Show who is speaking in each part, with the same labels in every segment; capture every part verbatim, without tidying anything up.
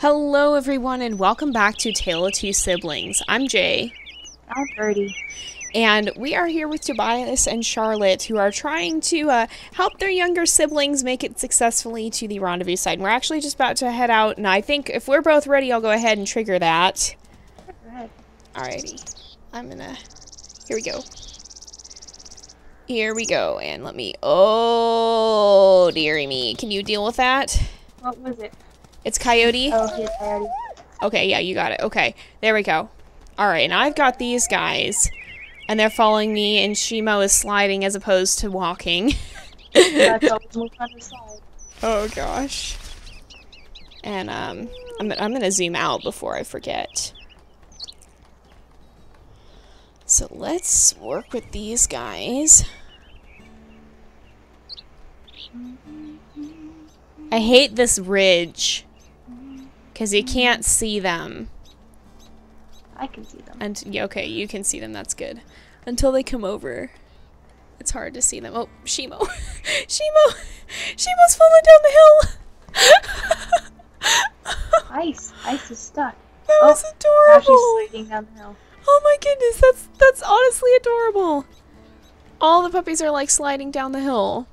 Speaker 1: Hello everyone and welcome back to Tale of Two Siblings. I'm Jay.
Speaker 2: I'm Birdie.
Speaker 1: And we are here with Tobias and Charlotte, who are trying to uh, help their younger siblings make it successfully to the rendezvous site. And we're actually just about to head out, and I think if we're both ready, I'll go ahead and trigger that.
Speaker 2: Go ahead.
Speaker 1: Alrighty. I'm gonna... Here we go. Here we go, and let me... Oh, dearie me. Can you deal with that?
Speaker 2: What was it?
Speaker 1: It's Coyote?
Speaker 2: Oh, yes, Coyote.
Speaker 1: Okay, yeah, you got it. Okay, there we go. Alright, and I've got these guys. And they're following me, and Shimo is sliding as opposed to walking.
Speaker 2: That's always more fun to slide.
Speaker 1: Oh gosh. And um, I'm, I'm gonna zoom out before I forget. So let's work with these guys. I hate this ridge. Because you can't see them.
Speaker 2: I can see them.
Speaker 1: And yeah, okay, you can see them, that's good. Until they come over. It's hard to see them. Oh, Shimo. Shimo! Shimo's falling down the hill!
Speaker 2: Ice. Ice is stuck.
Speaker 1: That
Speaker 2: oh,
Speaker 1: was adorable!
Speaker 2: Now she's sliding down the hill.
Speaker 1: Oh my goodness, that's that's honestly adorable. All the puppies are like sliding down the hill.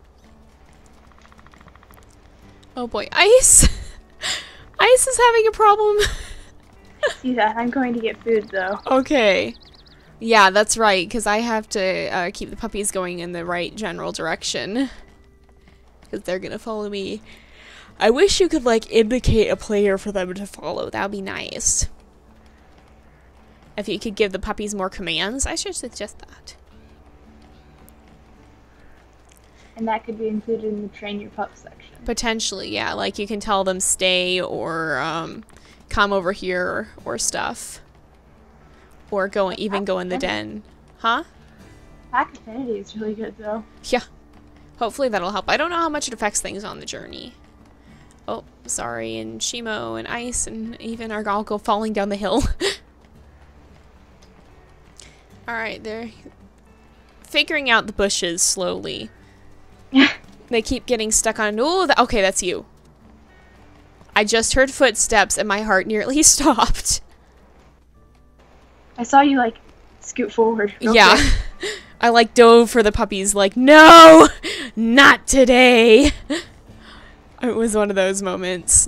Speaker 1: Oh boy, Ice! Ice is having a problem.
Speaker 2: See that? I'm going to get food though.
Speaker 1: Okay. Yeah, that's right, because I have to uh, keep the puppies going in the right general direction. Because they're going to follow me. I wish you could, like, indicate a player for them to follow. That would be nice. If you could give the puppies more commands, I should suggest that.
Speaker 2: And that could be included in the train your pup section.
Speaker 1: Potentially, yeah. Like, you can tell them stay or um, come over here or, or stuff. Or go even go in the den. Huh?
Speaker 2: Pack affinity is really good though.
Speaker 1: Yeah. Hopefully that'll help. I don't know how much it affects things on the journey. Oh, sorry. And Shimo and Ice and even our all go falling down the hill. Alright, they're figuring out the bushes slowly. They keep getting stuck on... Oh, th okay, that's you. I just heard footsteps and my heart nearly stopped.
Speaker 2: I saw you like scoot forward.
Speaker 1: Yeah. I like dove for the puppies like, no, not today. It was one of those moments.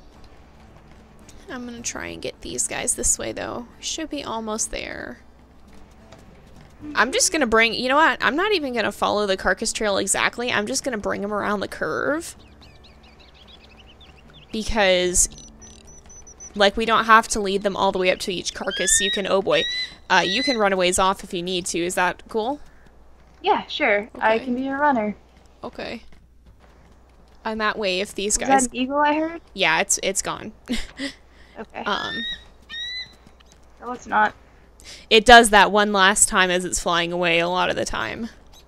Speaker 1: I'm gonna try and get these guys this way though. Should be almost there. I'm just gonna bring, you know what? I'm not even gonna follow the carcass trail exactly. I'm just gonna bring them around the curve. Because... like, we don't have to lead them all the way up to each carcass. You can, oh boy, uh, you can run a ways off if you need to. Is that cool?
Speaker 2: Yeah, sure.
Speaker 1: Okay.
Speaker 2: I can be a runner.
Speaker 1: Okay. And that way, if these
Speaker 2: Was
Speaker 1: guys...
Speaker 2: that an eagle I heard?
Speaker 1: Yeah, it's it's gone.
Speaker 2: Okay.
Speaker 1: um,
Speaker 2: No, it's not.
Speaker 1: It does that one last time as it's flying away a lot of the time.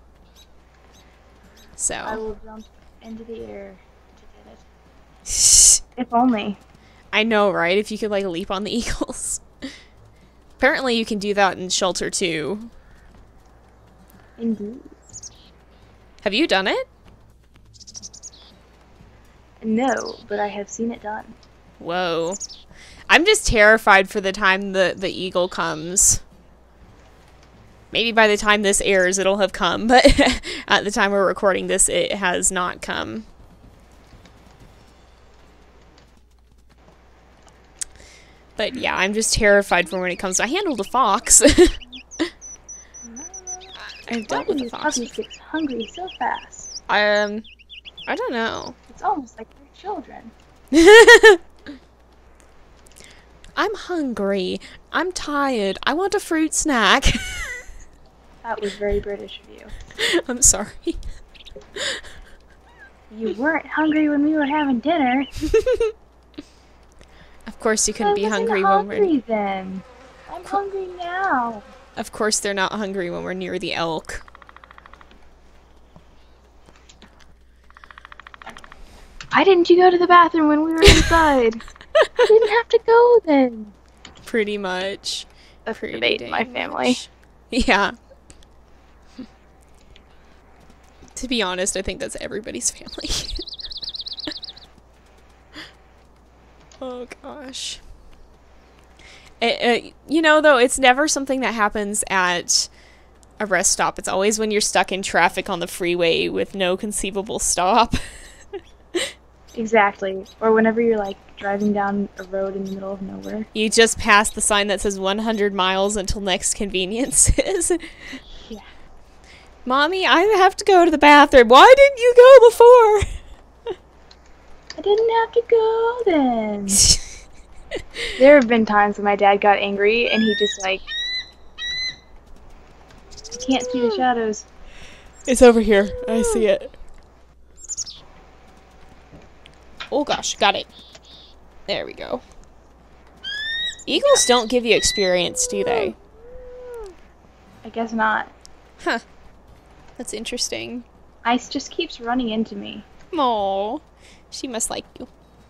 Speaker 1: So...
Speaker 2: I will jump into the air to get it. If only.
Speaker 1: I know, right? If you could, like, leap on the eagles. Apparently you can do that in Shelter too.
Speaker 2: Indeed.
Speaker 1: Have you done it?
Speaker 2: No, but I have seen it done.
Speaker 1: Whoa. I'm just terrified for the time the, the eagle comes. Maybe by the time this airs it'll have come, but at the time we're recording this it has not come. But yeah, I'm just terrified for when it comes to... I handled a fox. I've dealt with a fox.
Speaker 2: Puppies get hungry so fast.
Speaker 1: Um, I don't know.
Speaker 2: It's almost like they're children.
Speaker 1: I'm hungry. I'm tired. I want a fruit snack.
Speaker 2: That was very British of you.
Speaker 1: I'm sorry.
Speaker 2: You weren't hungry when we were having dinner.
Speaker 1: Of course you couldn't
Speaker 2: I
Speaker 1: be
Speaker 2: wasn't
Speaker 1: hungry,
Speaker 2: hungry
Speaker 1: when we're...
Speaker 2: then. I'm hungry now.
Speaker 1: Of course they're not hungry when we're near the elk.
Speaker 2: Why didn't you go to the bathroom when we were inside? I didn't have to go then.
Speaker 1: Pretty much.
Speaker 2: That's
Speaker 1: Pretty
Speaker 2: debate in my
Speaker 1: dang
Speaker 2: family.
Speaker 1: much. Yeah. To be honest, I think that's everybody's family. Oh gosh. It, it, you know, though, it's never something that happens at a rest stop. It's always when you're stuck in traffic on the freeway with no conceivable stop.
Speaker 2: Exactly. Or whenever you're, like, driving down a road in the middle of nowhere.
Speaker 1: You just pass the sign that says one hundred miles until next conveniences.
Speaker 2: Yeah.
Speaker 1: Mommy, I have to go to the bathroom. Why didn't you go before?
Speaker 2: I didn't have to go then. There have been times when my dad got angry and he just, like... I can't see the shadows.
Speaker 1: It's over here. I see it. Oh gosh, got it. There we go. Eagles don't give you experience, do they?
Speaker 2: I guess not.
Speaker 1: Huh. That's interesting.
Speaker 2: Ice just keeps running into me.
Speaker 1: Aww. She must like you.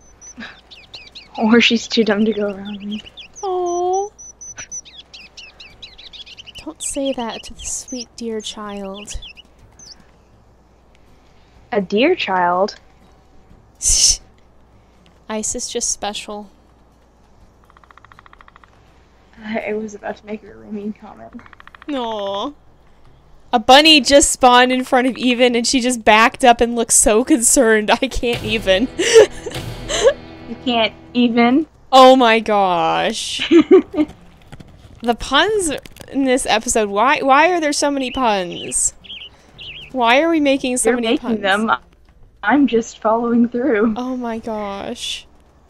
Speaker 2: Or she's too dumb to go around me.
Speaker 1: Aww. Don't say that to the sweet dear child.
Speaker 2: A dear child?
Speaker 1: Ice is just special.
Speaker 2: I was about to make a really mean comment.
Speaker 1: Aww. A bunny just spawned in front of Even and she just backed up and looked so concerned. I can't even.
Speaker 2: You can't even?
Speaker 1: Oh my gosh. The puns in this episode, why why are there so many puns? Why are we making so
Speaker 2: You're
Speaker 1: many
Speaker 2: making
Speaker 1: puns?
Speaker 2: them. I'm just following through.
Speaker 1: Oh my gosh.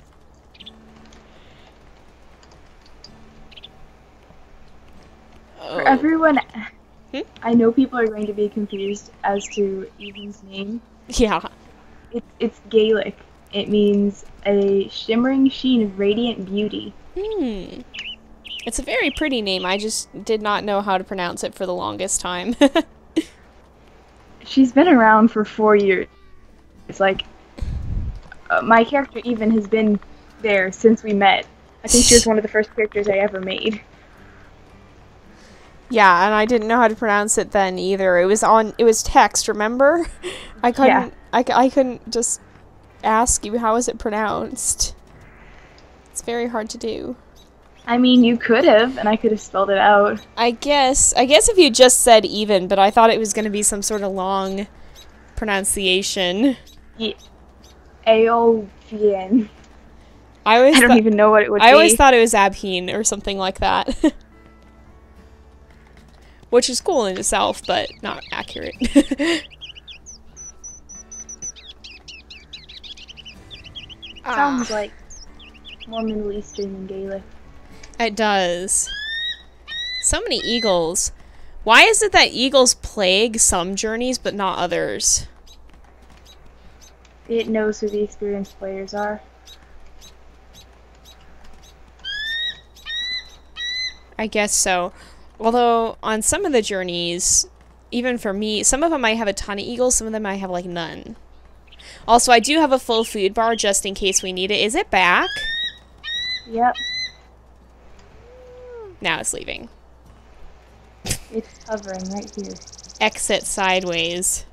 Speaker 2: For
Speaker 1: Oh.
Speaker 2: everyone,
Speaker 1: Hmm?
Speaker 2: I know people are going to be confused as to Even's name.
Speaker 1: Yeah.
Speaker 2: It, it's Gaelic. It means a shimmering sheen of radiant beauty.
Speaker 1: Hmm. It's a very pretty name. I just did not know how to pronounce it for the longest time.
Speaker 2: She's been around for four years. It's like, uh, my character Even has been there since we met. I think she was one of the first characters I ever made.
Speaker 1: Yeah, and I didn't know how to pronounce it then either. It was on, it was text, remember? I couldn't,
Speaker 2: Yeah.
Speaker 1: I, c- I couldn't just ask you how is it pronounced. It's very hard to do.
Speaker 2: I mean, you could have, and I could have spelled it out.
Speaker 1: I guess, I guess if you just said Even, but I thought it was going to be some sort of long pronunciation.
Speaker 2: Yeah. A O V N.
Speaker 1: I always
Speaker 2: I don't
Speaker 1: thought-
Speaker 2: even know what it would
Speaker 1: I
Speaker 2: be.
Speaker 1: always thought it was Abheen or something like that. Which is cool in itself, but not accurate.
Speaker 2: Sounds like more Middle Eastern than Gaelic.
Speaker 1: It does. So many eagles. Why is it that eagles plague some journeys but not others?
Speaker 2: It knows who the experienced players are.
Speaker 1: I guess so. Although, on some of the journeys, even for me, some of them I have a ton of eagles, some of them I have, like, none. Also, I do have a full food bar just in case we need it. Is it back?
Speaker 2: Yep.
Speaker 1: Now it's leaving.
Speaker 2: It's hovering right here.
Speaker 1: Exit sideways.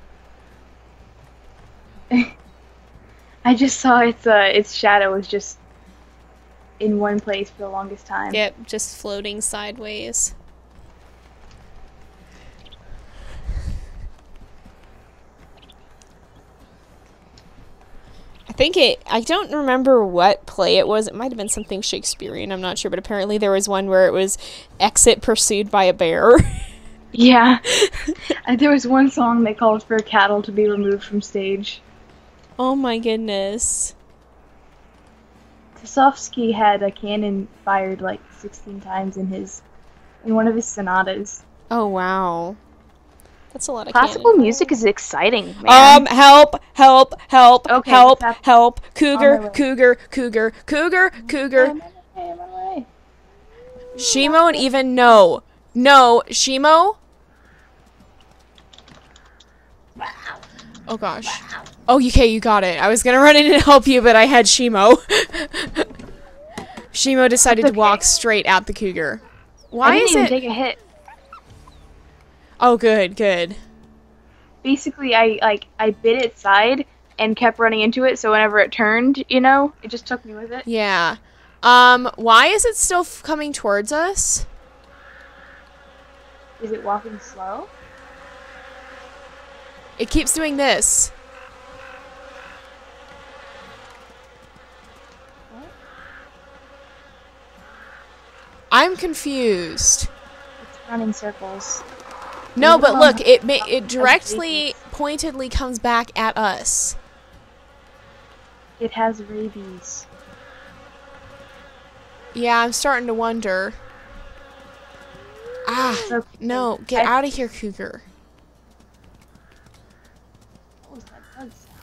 Speaker 2: I just saw its uh its shadow was just in one place for the longest time.
Speaker 1: Yep, just floating sideways. I think it, I don't remember what play it was. It might have been something Shakespearean, I'm not sure, but apparently there was one where it was exit pursued by a bear.
Speaker 2: Yeah. And there was one song that called for cattle to be removed from stage.
Speaker 1: Oh my goodness.
Speaker 2: Kosofsky had a cannon fired like sixteen times in his, in one of his sonatas.
Speaker 1: Oh wow. That's a lot of
Speaker 2: Classical
Speaker 1: cannon.
Speaker 2: music is exciting, man.
Speaker 1: Um, help, help, help,
Speaker 2: Okay,
Speaker 1: help,
Speaker 2: what's hap-
Speaker 1: help,
Speaker 2: On my
Speaker 1: cougar,
Speaker 2: way.
Speaker 1: cougar, cougar, cougar, cougar.
Speaker 2: I'm on my way, I'm on my way.
Speaker 1: Shimo and even no. No, Shimo? Oh gosh. Oh, okay, you got it. I was gonna run in and help you, but I had Shimo. Shimo decided
Speaker 2: That's
Speaker 1: to walk
Speaker 2: okay.
Speaker 1: straight at the cougar.
Speaker 2: I
Speaker 1: Why
Speaker 2: didn't
Speaker 1: is
Speaker 2: even
Speaker 1: it?
Speaker 2: take a hit.
Speaker 1: Oh, good, good.
Speaker 2: Basically, I like I bit its side, and kept running into it, so whenever it turned, you know, it just took me with it.
Speaker 1: Yeah. Um, why is it still f coming towards us?
Speaker 2: Is it walking slow?
Speaker 1: It keeps doing this.
Speaker 2: What?
Speaker 1: I'm confused.
Speaker 2: It's running circles.
Speaker 1: No, but look, it ma it
Speaker 2: Of
Speaker 1: directly,
Speaker 2: rabies.
Speaker 1: pointedly comes back at us.
Speaker 2: It has rabies.
Speaker 1: Yeah, I'm starting to wonder. Ah,
Speaker 2: So,
Speaker 1: no, get
Speaker 2: I-
Speaker 1: out of here, Cougar.
Speaker 2: What was that bug sound?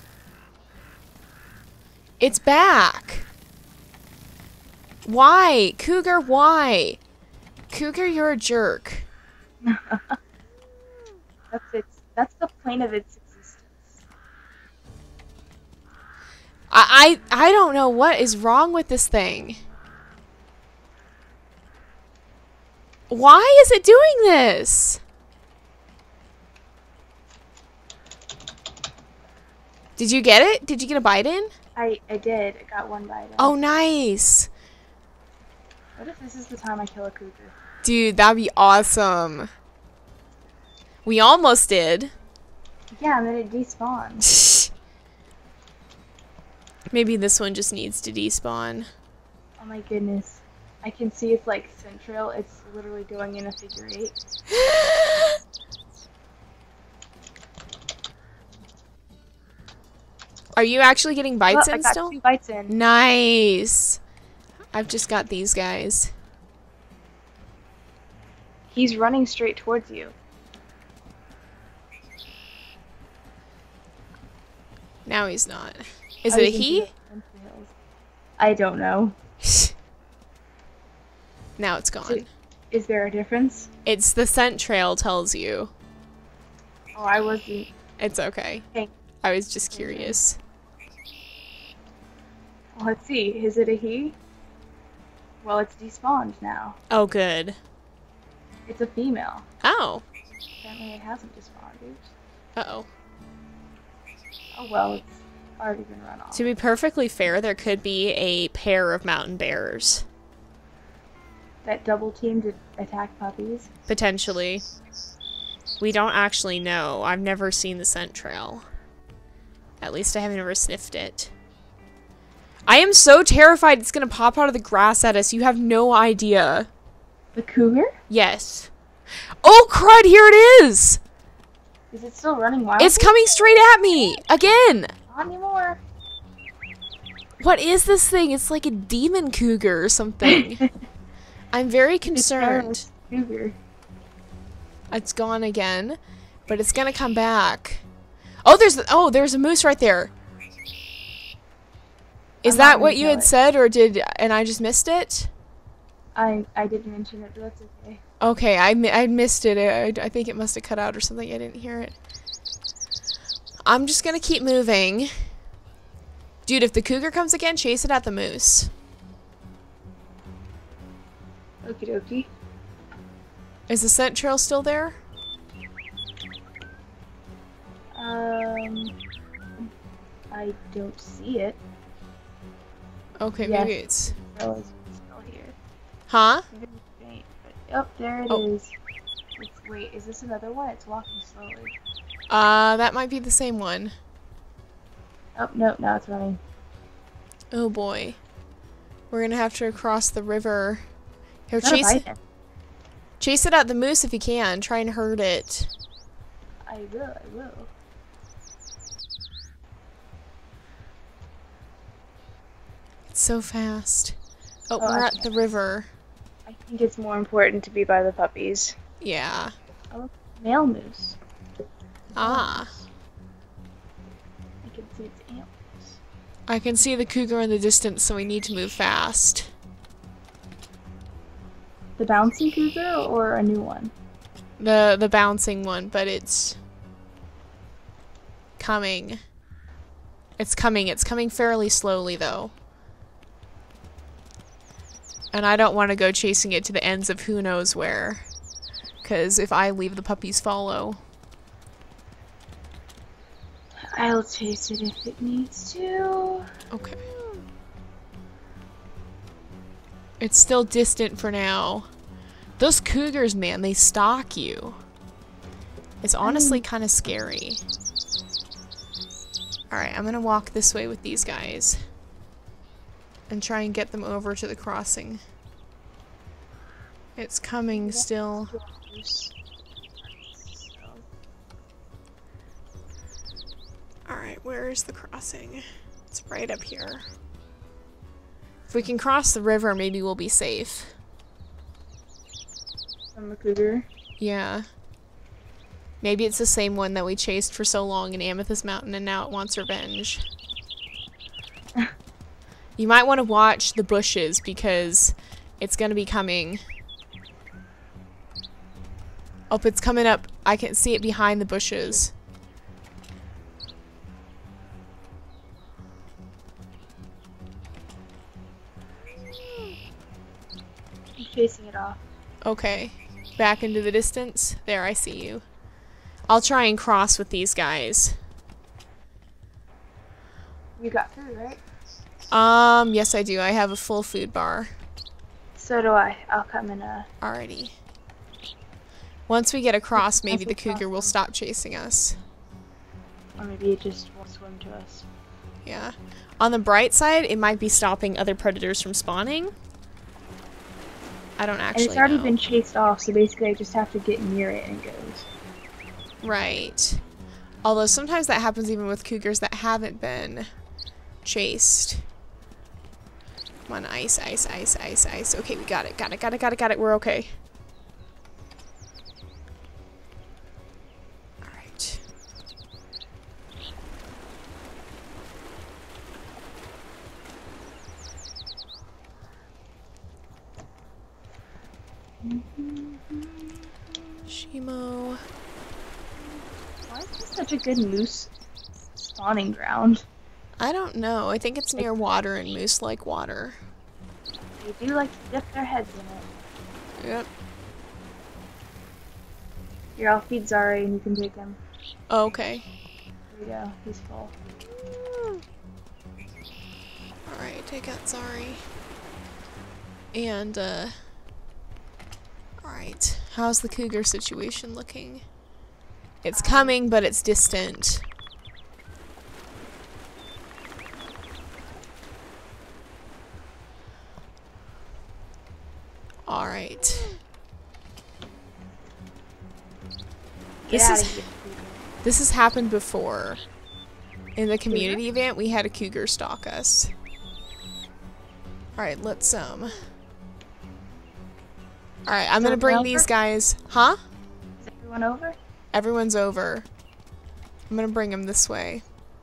Speaker 1: It's back. Why? Cougar, why? Cougar, you're a jerk.
Speaker 2: That's its. That's the point of its existence.
Speaker 1: I, I I don't know what is wrong with this thing. Why is it doing this? Did you get it? Did you get a bite in?
Speaker 2: I I did. I got one bite.
Speaker 1: Oh, nice.
Speaker 2: What if this is the time I kill a cougar?
Speaker 1: Dude, that'd be awesome. We almost did.
Speaker 2: Yeah, and then it despawned.
Speaker 1: Maybe this one just needs to despawn.
Speaker 2: Oh my goodness. I can see it's like central. It's literally going in a figure eight.
Speaker 1: Are you actually getting bites
Speaker 2: Look,
Speaker 1: in
Speaker 2: I got
Speaker 1: still?
Speaker 2: two bites in.
Speaker 1: Nice. I've just got these guys.
Speaker 2: He's running straight towards you.
Speaker 1: Now he's not. Is
Speaker 2: I
Speaker 1: it a
Speaker 2: was into
Speaker 1: he?
Speaker 2: the entrails. I don't know.
Speaker 1: Now it's gone.
Speaker 2: Is there a difference?
Speaker 1: It's the scent trail tells you.
Speaker 2: Oh, I wasn't.
Speaker 1: It's okay.
Speaker 2: Okay.
Speaker 1: I was just curious.
Speaker 2: Well, let's see. Is it a he? Well, it's despawned now.
Speaker 1: Oh, good.
Speaker 2: It's a female.
Speaker 1: Oh.
Speaker 2: Apparently it hasn't despawned. Oops.
Speaker 1: Uh-oh.
Speaker 2: Oh well, it's already been run off.
Speaker 1: To be perfectly fair, there could be a pair of mountain bears.
Speaker 2: That double team to attack puppies.
Speaker 1: Potentially. We don't actually know. I've never seen the scent trail. At least I haven't ever sniffed it. I am so terrified it's gonna pop out of the grass at us. You have no idea.
Speaker 2: The cougar?
Speaker 1: Yes. Oh, crud, here it is!
Speaker 2: Is it still running wild?
Speaker 1: It's coming straight at me! Again!
Speaker 2: Not anymore.
Speaker 1: What is this thing? It's like a demon cougar or something. I'm very concerned.
Speaker 2: It's cougar.
Speaker 1: It's gone again, but it's gonna come back. Oh, there's oh, there's a moose right there. Is
Speaker 2: I'm
Speaker 1: that
Speaker 2: not
Speaker 1: what
Speaker 2: gonna
Speaker 1: you
Speaker 2: kill
Speaker 1: had
Speaker 2: it.
Speaker 1: said, or did and I just missed it?
Speaker 2: I I didn't mention it, but that's okay.
Speaker 1: Okay, I mi I missed it. I I think it must have cut out or something. I didn't hear it. I'm just gonna keep moving. Dude, if the cougar comes again, chase it at the moose.
Speaker 2: Okie dokie.
Speaker 1: Is the scent trail still there?
Speaker 2: Um, I don't see it.
Speaker 1: Okay,
Speaker 2: Yes.
Speaker 1: maybe it's...
Speaker 2: Oh, it's still here.
Speaker 1: Huh?
Speaker 2: Very faint, but- Oh, there it
Speaker 1: Oh.
Speaker 2: is. It's, wait, is this another one? It's walking slowly.
Speaker 1: Uh, that might be the same one.
Speaker 2: Oh, no, now it's running.
Speaker 1: Oh boy. We're gonna have to cross the river. Here,
Speaker 2: It's not a
Speaker 1: chase
Speaker 2: bite
Speaker 1: it. Chase it at the moose if you can. Try and hurt it.
Speaker 2: I will, I will.
Speaker 1: It's so fast. Oh,
Speaker 2: Oh,
Speaker 1: we're
Speaker 2: I
Speaker 1: at the river.
Speaker 2: I think it's more important to be by the puppies.
Speaker 1: Yeah.
Speaker 2: Oh, male moose.
Speaker 1: Ah.
Speaker 2: I can see its antlers.
Speaker 1: I can see the cougar in the distance, so we need to move fast.
Speaker 2: The bouncing cougar or a new one?
Speaker 1: The the bouncing one, but it's coming. It's coming. It's coming fairly slowly, though. And I don't want to go chasing it to the ends of who knows where. Because if I leave, the puppies follow.
Speaker 2: I'll chase it if it needs to.
Speaker 1: Okay. It's still distant for now. Those cougars, man, they stalk you. It's honestly kind of scary. Alright, I'm gonna walk this way with these guys. And try and get them over to the crossing. It's coming still. Alright, where is the crossing? It's right up here. If we can cross the river, maybe we'll be safe.
Speaker 2: From the cougar?
Speaker 1: Yeah. Maybe it's the same one that we chased for so long in Amethyst Mountain and now it wants revenge. You might want to watch the bushes because it's gonna be coming. Oh, it's coming up. I can see it behind the bushes.
Speaker 2: I'm chasing it off.
Speaker 1: Okay. Back into the distance. There, I see you. I'll try and cross with these guys.
Speaker 2: You got food, right?
Speaker 1: Um, yes I do. I have a full food bar.
Speaker 2: So do I. I'll come in a...
Speaker 1: Alrighty. Once we get across, maybe the cougar will stop chasing us.
Speaker 2: Or maybe it just will swim to us.
Speaker 1: Yeah. On the bright side, it might be stopping other predators from spawning. I don't actually
Speaker 2: And it's already
Speaker 1: know.
Speaker 2: been chased off, so basically I just have to get near it and it goes.
Speaker 1: Right. Although sometimes that happens even with cougars that haven't been chased. Come on, ice, ice, ice, ice, ice. Okay, we got it, got it, got it, got it, got it. We're okay. Alright. Shimo.
Speaker 2: Why is this such a good moose spawning ground?
Speaker 1: I don't know. I think it's near water and moose like water.
Speaker 2: They do like to dip their heads in it.
Speaker 1: Yep.
Speaker 2: Here, I'll feed Zari and you can take him.
Speaker 1: Oh, okay.
Speaker 2: There we go. He's full.
Speaker 1: Alright, take out Zari. And, uh... Alright. How's the cougar situation looking? It's coming, but it's distant. Alright. This
Speaker 2: outta
Speaker 1: is
Speaker 2: here,
Speaker 1: this has happened before. In the community event, we had a cougar stalk us. Alright, let's um Alright, I'm gonna bring these guys. Huh?
Speaker 2: Is everyone over?
Speaker 1: Everyone's over. I'm gonna bring them this way.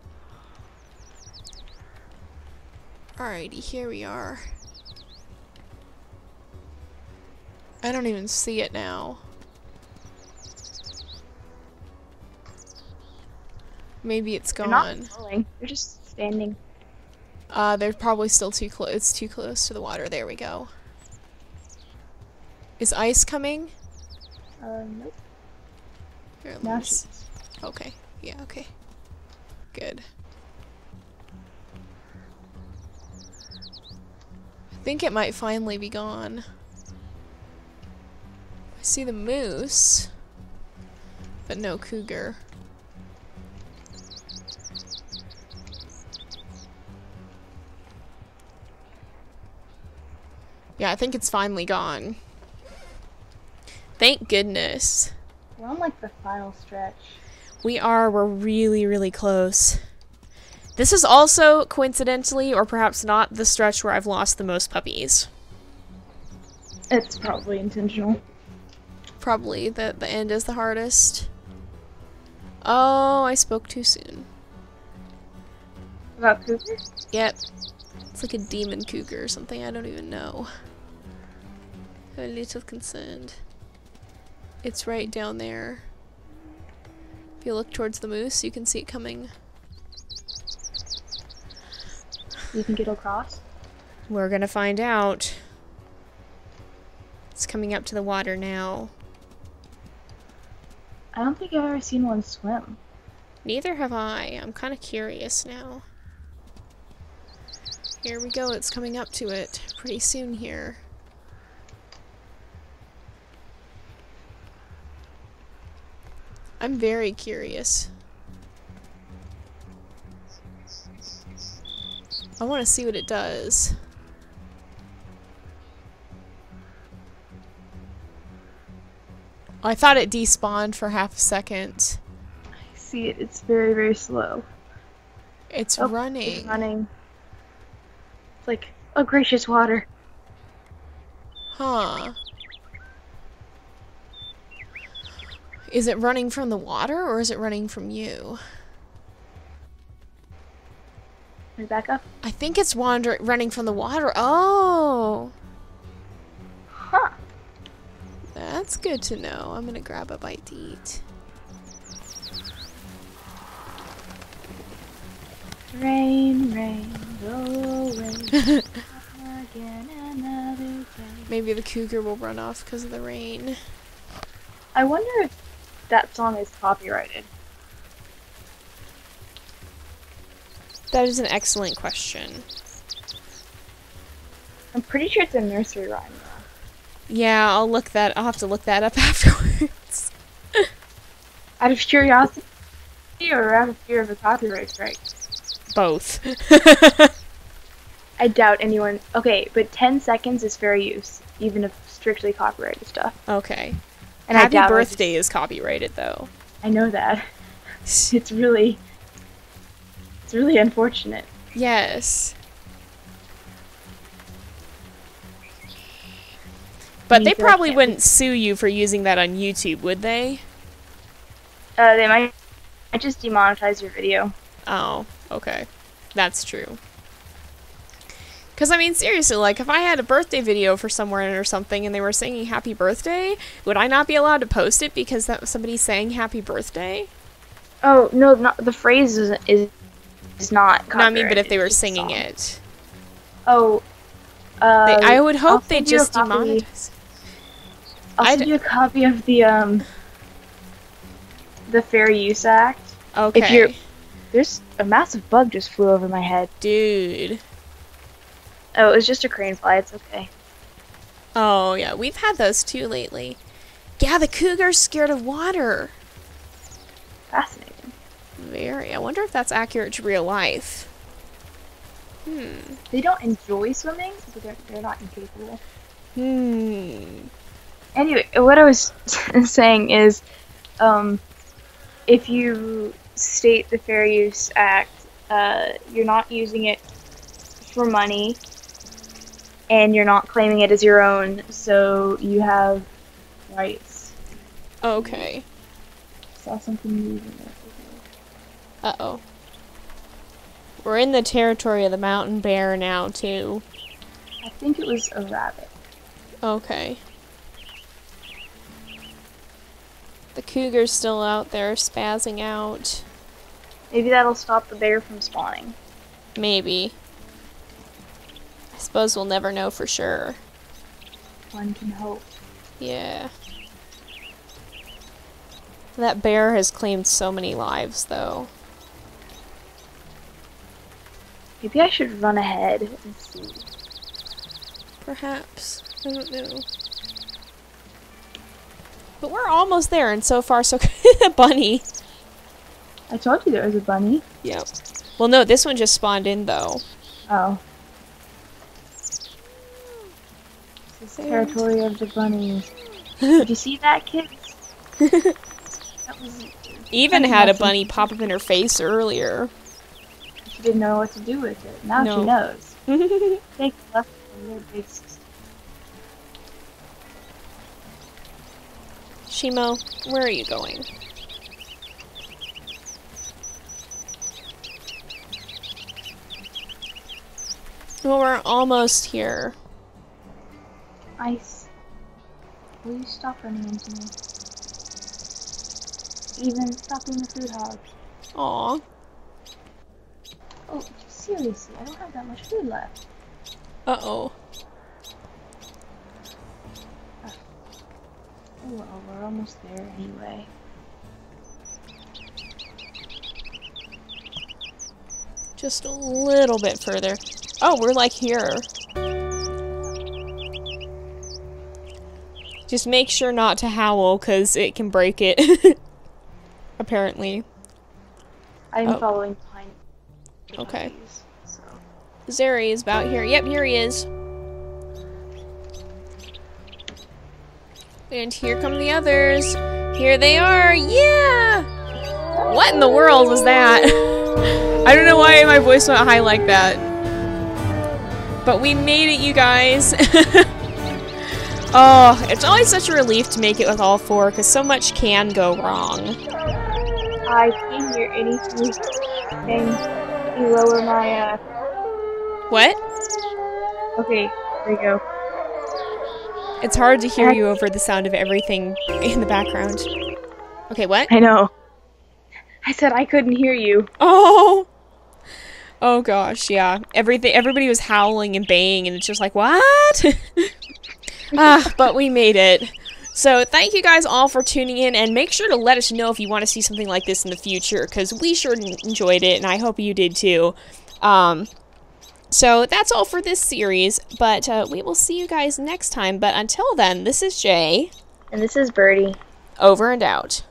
Speaker 1: Alrighty, here we are. I don't even see it now. Maybe it's
Speaker 2: They're
Speaker 1: gone.
Speaker 2: not falling. They're just standing.
Speaker 1: Uh, they're probably still too close. It's too close to the water. There we go. Is ice coming?
Speaker 2: Uh, nope.
Speaker 1: Here,
Speaker 2: Now
Speaker 1: let's-
Speaker 2: she's...
Speaker 1: Okay. Yeah, okay. Good. I think it might finally be gone. I see the moose, but no cougar. Yeah, I think it's finally gone. Thank goodness.
Speaker 2: We're on like the final stretch.
Speaker 1: We are. We're really, really close. This is also, coincidentally, or perhaps not, the stretch where I've lost the most puppies.
Speaker 2: It's probably intentional.
Speaker 1: Probably. The, the end is the hardest. Oh, I spoke too soon.
Speaker 2: About cougar?
Speaker 1: Yep. It's like a demon cougar or something. I don't even know. I'm a little concerned. It's right down there. If you look towards the moose, you can see it coming.
Speaker 2: You think it'll cross?
Speaker 1: We're gonna find out. It's coming up to the water now.
Speaker 2: I don't think I've ever seen one swim.
Speaker 1: Neither have I. I'm kind of curious now. Here we go. It's coming up to it pretty soon here. I'm very curious. I want to see what it does. I thought it despawned for half a second.
Speaker 2: I see it. It's very, very slow.
Speaker 1: It's
Speaker 2: oh,
Speaker 1: running.
Speaker 2: It's running. It's like, oh, gracious water.
Speaker 1: Huh. Is it running from the water or is it running from you?
Speaker 2: Can we back up?
Speaker 1: I think it's wandering, running from the water. Oh!
Speaker 2: Huh.
Speaker 1: That's good to know. I'm gonna grab a bite to eat.
Speaker 2: Rain, rain, go away. Again another day.
Speaker 1: Maybe the cougar will run off because of the rain.
Speaker 2: I wonder if that song is copyrighted.
Speaker 1: That is an excellent question.
Speaker 2: I'm pretty sure it's a nursery rhyme though.
Speaker 1: Yeah, I'll look that. I'll have to look that up afterwards.
Speaker 2: Out of curiosity or out of fear of a copyright strike?
Speaker 1: Both.
Speaker 2: I doubt anyone. Okay, but ten seconds is fair use, even if strictly copyrighted stuff.
Speaker 1: Okay.
Speaker 2: And
Speaker 1: Happy
Speaker 2: I doubt
Speaker 1: Birthday is copyrighted, though.
Speaker 2: I know that. It's really, it's really unfortunate.
Speaker 1: Yes. But they probably wouldn't sue you for using that on YouTube, would they?
Speaker 2: Uh, they might, might just demonetize your video.
Speaker 1: Oh, okay. That's true. Because, I mean, seriously, like, if I had a birthday video for someone or something and they were singing happy birthday, would I not be allowed to post it because that somebody sang happy birthday?
Speaker 2: Oh, no, not, the phrase is, is, is not copyrighted.
Speaker 1: No, I mean, but if they were singing it.
Speaker 2: Oh, uh...
Speaker 1: They, I would hope they just demonetize.
Speaker 2: I'll send you a copy of the, um... the Fair Use Act.
Speaker 1: Okay.
Speaker 2: If you're... There's a massive bug just flew over my head.
Speaker 1: Dude.
Speaker 2: Oh, it was just a crane fly. It's okay.
Speaker 1: Oh, yeah. We've had those too lately. Yeah, the cougar's scared of water.
Speaker 2: Fascinating.
Speaker 1: Very. I wonder if that's accurate to real life. Hmm.
Speaker 2: They don't enjoy swimming, but they're, they're not incapable.
Speaker 1: Hmm.
Speaker 2: Anyway, what I was saying is, um, if you state the Fair Use Act, uh, you're not using it for money, and you're not claiming it as your own, so you have rights.
Speaker 1: Okay.
Speaker 2: Saw something moving there.
Speaker 1: Uh-oh. We're in the territory of the mountain bear now, too.
Speaker 2: I think it was a rabbit.
Speaker 1: Okay. The cougar's still out there spazzing out.
Speaker 2: Maybe that'll stop the bear from spawning.
Speaker 1: Maybe. I suppose we'll never know for sure.
Speaker 2: One can hope.
Speaker 1: Yeah. That bear has claimed so many lives, though.
Speaker 2: Maybe I should run ahead and see.
Speaker 1: Perhaps. I don't know. But we're almost there, and so far so good. Bunny.
Speaker 2: I told you there was a bunny.
Speaker 1: Yep. Well, no, this one just spawned in, though.
Speaker 2: Oh. This is the territory of the bunnies. Did you see that, kids? That was
Speaker 1: Even had a bunny pop up in her face earlier.
Speaker 2: She didn't know what to do with it. Now
Speaker 1: No.
Speaker 2: she knows. Take left from your big sister.
Speaker 1: Shimo, where are you going? Well, we're almost here.
Speaker 2: Ice. Will you stop running into me? Even stop being a food hog.
Speaker 1: Aw.
Speaker 2: Oh, seriously, I don't have that much food left.
Speaker 1: Uh-oh.
Speaker 2: Oh well, we're almost there anyway.
Speaker 1: Just a little bit further. Oh, we're like here. Just make sure not to howl, because it can break it. Apparently.
Speaker 2: I'm
Speaker 1: oh.
Speaker 2: following behind.
Speaker 1: Okay.
Speaker 2: Puppies, so.
Speaker 1: Zeri is about here. Yep, here he is. And here come the others. Here they are. Yeah! What in the world was that? I don't know why my voice went high like that. But we made it, you guys. Oh, it's always such a relief to make it with all four, because so much can go wrong.
Speaker 2: I can't hear anything. Can you lower my, uh...
Speaker 1: What?
Speaker 2: Okay, there you go.
Speaker 1: It's hard to hear you over the sound of everything in the background. Okay, what?
Speaker 2: I know. I said I couldn't hear you.
Speaker 1: Oh! Oh gosh, yeah. Everything, everybody was howling and baying, and it's just like, what? Ah, but we made it. So, thank you guys all for tuning in, and make sure to let us know if you want to see something like this in the future, because we sure enjoyed it, and I hope you did too. Um, so, that's all for this series, but uh, we will see you guys next time. But until then, this is Jay.
Speaker 2: And this is Birdie.
Speaker 1: Over and out.